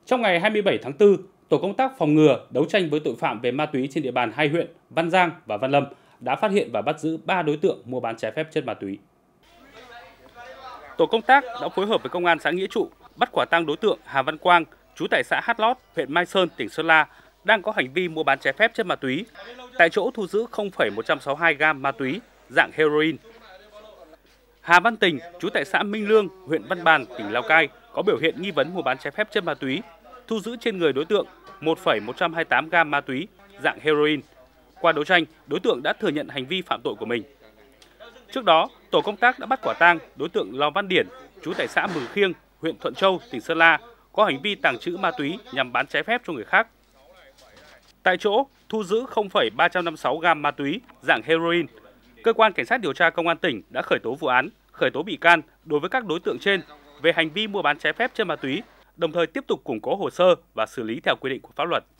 Trong ngày 27 tháng 4, Tổ công tác phòng ngừa, đấu tranh với tội phạm về ma túy trên địa bàn hai huyện Văn Giang và Văn Lâm đã phát hiện và bắt giữ 3 đối tượng mua bán trái phép chất ma túy. Tổ công tác đã phối hợp với Công an xã Nghĩa Trụ bắt quả tang đối tượng Hà Văn Quang, trú tại xã Hát Lót, huyện Mai Sơn, tỉnh Sơn La, đang có hành vi mua bán trái phép chất ma túy. Tại chỗ thu giữ 0,162 gam ma túy dạng heroin. Hà Văn Tình, trú tại xã Minh Lương, huyện Văn Bàn, tỉnh Lào Cai, có biểu hiện nghi vấn mua bán trái phép chất ma túy, thu giữ trên người đối tượng 1,128 gam ma túy dạng heroin. Qua đấu tranh, đối tượng đã thừa nhận hành vi phạm tội của mình. Trước đó, tổ công tác đã bắt quả tang đối tượng Lò Văn Điển, trú tại xã Mường Khiêng, huyện Thuận Châu, tỉnh Sơn La, có hành vi tàng trữ ma túy nhằm bán trái phép cho người khác. Tại chỗ, thu giữ 0,356 gam ma túy dạng heroin. Cơ quan Cảnh sát điều tra Công an tỉnh đã khởi tố vụ án, khởi tố bị can đối với các đối tượng trên về hành vi mua bán trái phép chất ma túy, đồng thời tiếp tục củng cố hồ sơ và xử lý theo quy định của pháp luật.